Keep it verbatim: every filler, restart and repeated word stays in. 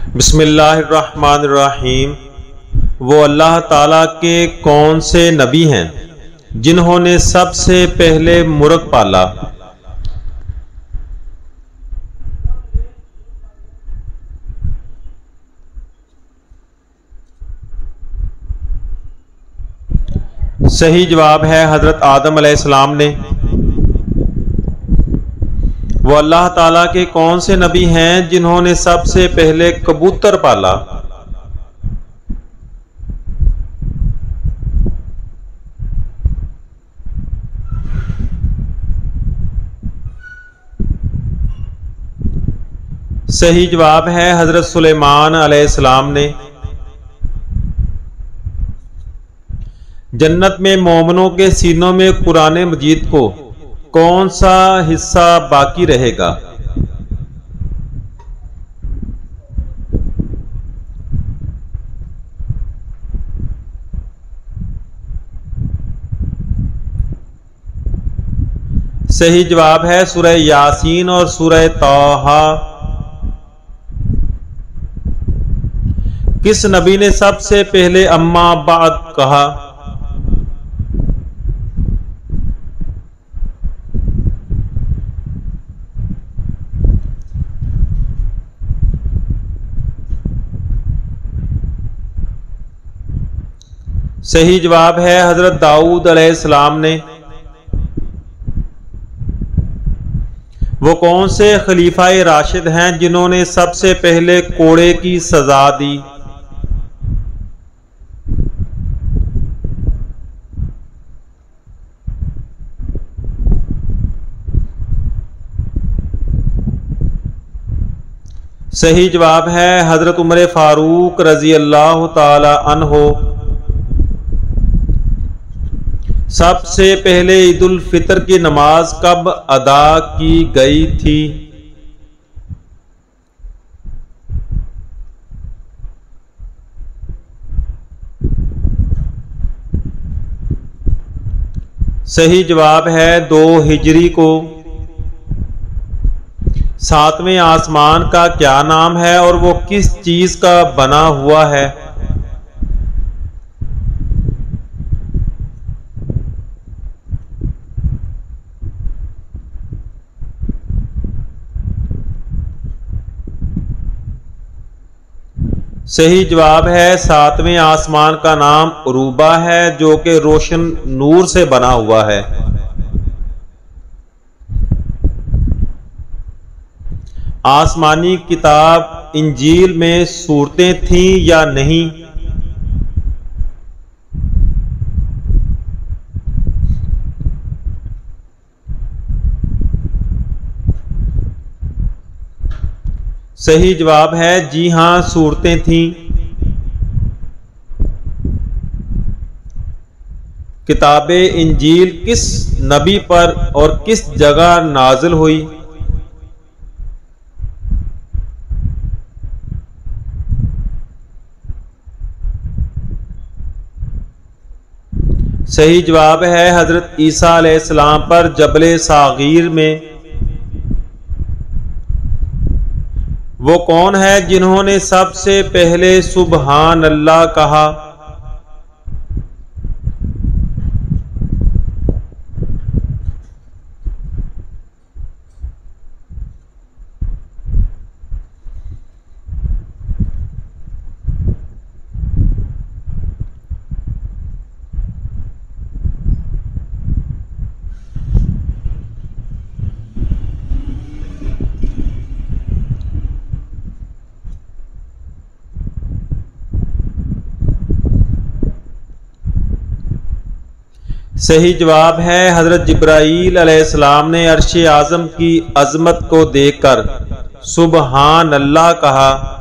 بسم اللہ الرحمن الرحیم۔ وہ اللہ تعالیٰ کے کون سے نبی ہیں جنہوں نے سب سے پہلے مرغ پالا؟ صحیح جواب ہے حضرت آدم علیہ السلام نے۔ وہ اللہ تعالیٰ کے کون سے نبی ہیں جنہوں نے سب سے پہلے کبوتر پالا؟ صحیح جواب ہے حضرت سلیمان علیہ السلام نے۔ جنت میں مومنوں کے سینوں میں قرآن مجید کو کون سا حصہ باقی رہے گا؟ صحیح جواب ہے سورہ یاسین اور سورہ طٰہٰ۔ کس نبی نے سب سے پہلے اما بعد کہا؟ صحیح جواب ہے حضرت داؤد علیہ السلام نے۔ وہ کون سے خلیفہ راشد ہیں جنہوں نے سب سے پہلے کوڑے کی سزا دی؟ صحیح جواب ہے حضرت عمر فاروق رضی اللہ تعالی عنہ۔ سب سے پہلے عید الفطر کی نماز کب ادا کی گئی تھی؟ صحیح جواب ہے دو ہجری کو۔ ساتویں آسمان کا کیا نام ہے اور وہ کس چیز کا بنا ہوا ہے؟ صحیح جواب ہے ساتویں آسمان کا نام عروبہ ہے جو کہ روشن نور سے بنا ہوا ہے۔ آسمانی کتاب انجیل میں صورتیں تھیں یا نہیں؟ صحیح جواب ہے جی ہاں صورتیں تھیں۔ کتاب انجیل کس نبی پر اور کس جگہ نازل ہوئی؟ صحیح جواب ہے حضرت عیسیٰ علیہ السلام پر جبل صاغیر میں۔ وہ کون ہے جنہوں نے سب سے پہلے سبحان اللہ کہا؟ صحیح جواب ہے حضرت جبرائیل علیہ السلام نے عرش اعظم کی عظمت کو دیکھ کر سبحان اللہ کہا۔